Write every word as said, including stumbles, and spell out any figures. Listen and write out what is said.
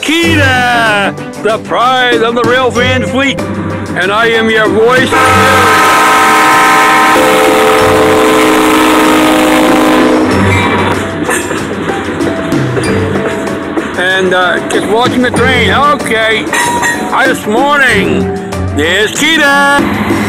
Kita, the pride of the rail van fleet, and I am your voice. And uh, just watching the train. Okay. Hi, this morning. There's Kita.